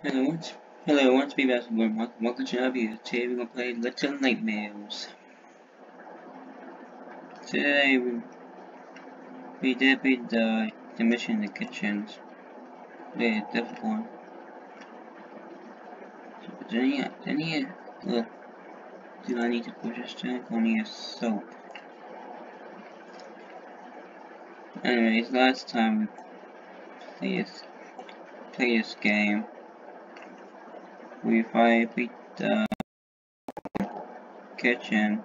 Hello, hello, once be back from welcome to another video. Today we're gonna play Little Nightmares. Today we did beat the mission in the kitchens. The difficult one. So, look, do I need to push this tank? I need a soap. Anyways, last time we played this game, we finally beat the kitchen.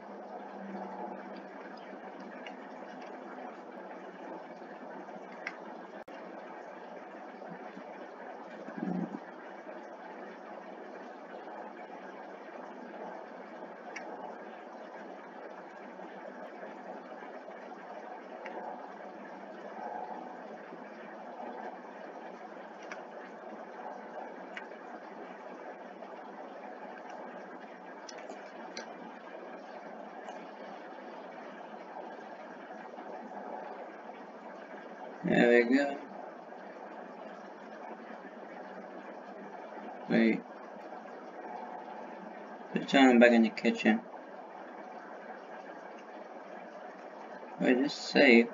There we go. Wait. This time I'm back in the kitchen. Wait, just save.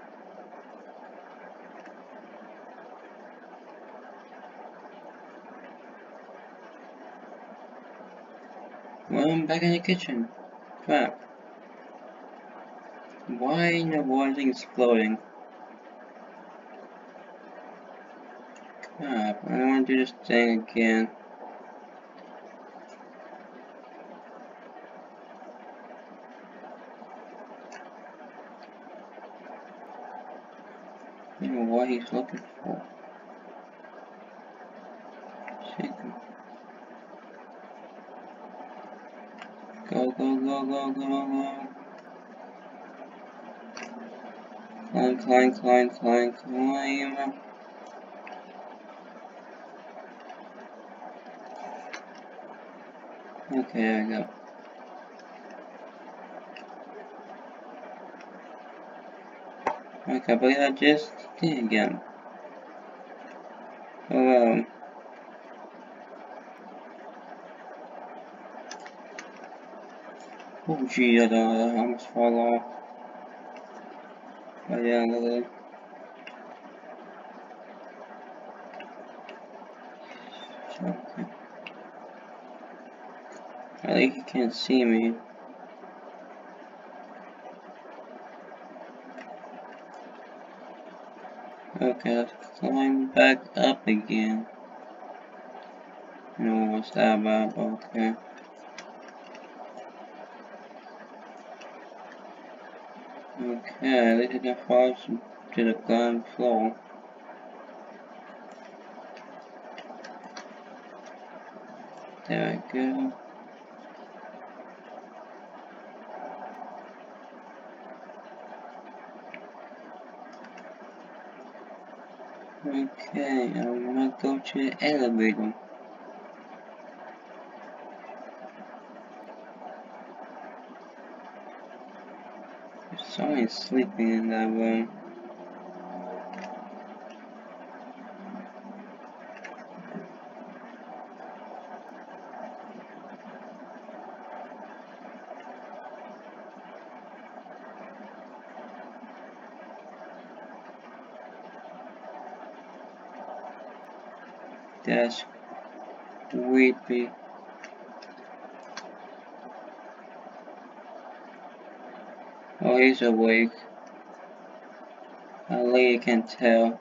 Well, I'm back in the kitchen. Crap. Why in the water thing exploding? Crap, I don't want to do this thing again. I don't know what he's looking for. Shake him. Go, go, go, go, go, go. Climb, climb, climb, climb, climb. Okay, there we go. Okay, I believe I just did it again. Oh, oh gee, I almost fall off. Oh yeah, look at it. Okay. I think you can't see me. Okay, let's climb back up again. I don't know what's that about, but okay. Okay, at least I can fall to the ground floor. There we go. Okay, I'm gonna go to the elevator. There's someone sleeping in that room. That's creepy. Oh, he's awake. A lady can tell.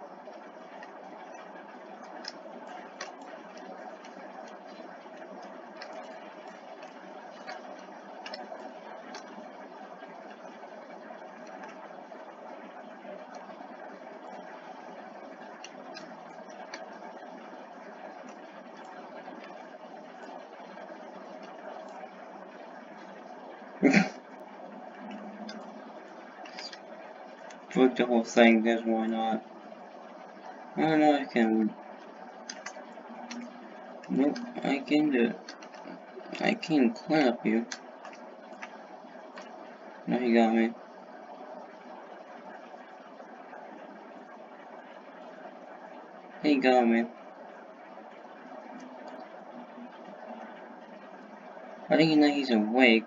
Broke the whole thing, guess why not? I don't know, I can. Nope, I can do it. I can climb up you. No, he got me. He got me. I think you know he's awake.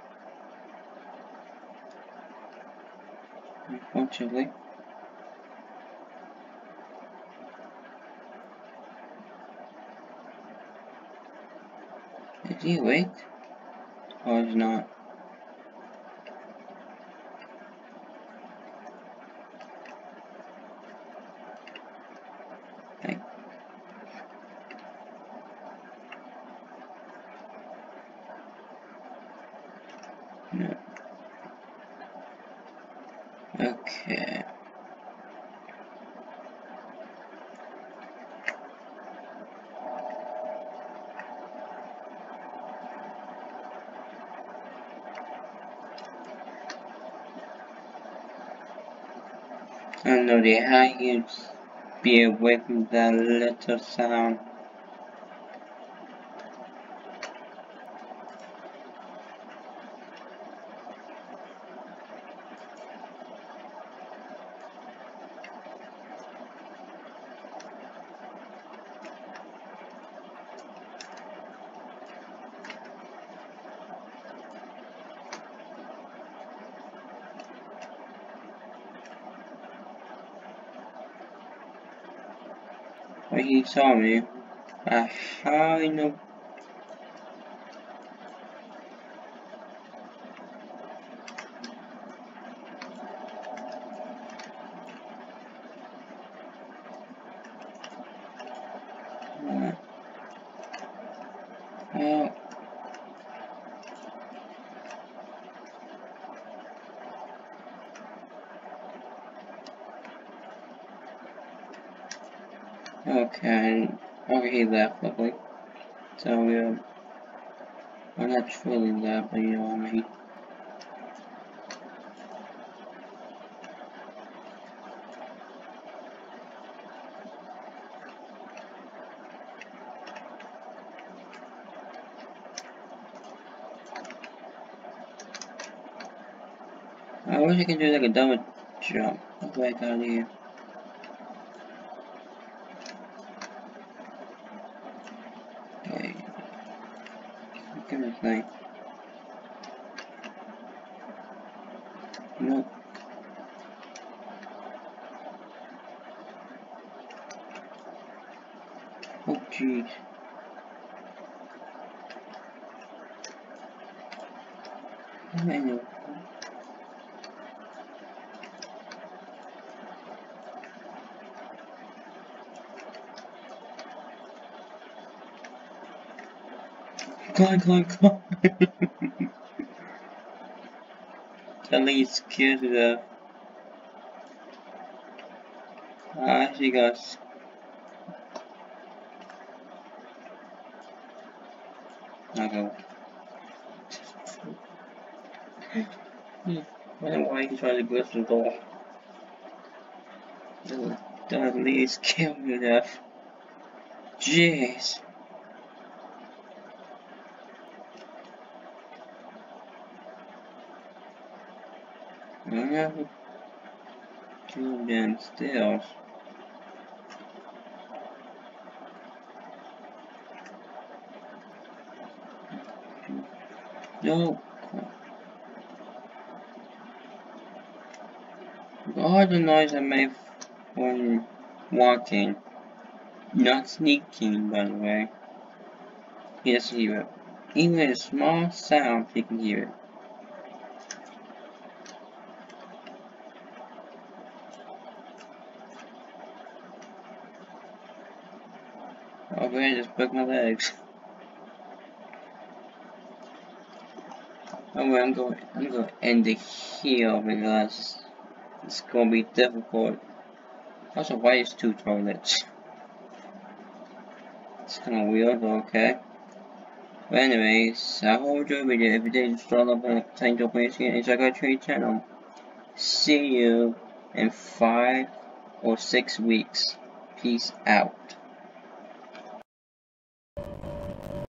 Unfortunately. Is he awake? Or is not? Like, no. Okay. I don't know how you'd be awake with that little sound. When he saw me, how you know? Oh, okay. Okay, he left, lovely. So, well, not truly left, but you know what I mean. I wish I could do like a double jump. How do I get out of here? Okay. Give me a thing. Nope. Oh, jeez. I know. Climb. At least scared to death. I actually got. I go. I don't know why he tried to glitch the door. That at least killed me to death. Jeez. I have two damn stills. No. All the noise I made when walking. Not sneaking, by the way. He doesn't hear it. Even a small sound, he can hear it. Oh, man, I just broke my legs. Oh, well, I'm going to end it here because it's going to be difficult. Also, why is two toilets? It's kind of weird, but okay. But anyways, I hope you enjoyed the video. If you did, just drop a thank you, please, and check out your channel. See you in 5 or 6 weeks. Peace out.